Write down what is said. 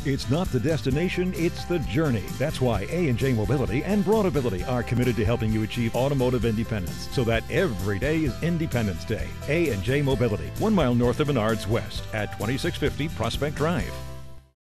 It's not the destination, it's the journey. That's why A&J Mobility and Broadability are committed to helping you achieve automotive independence so that every day is Independence Day. A&J Mobility, 1 mile north of Menards West at 2650 Prospect Drive.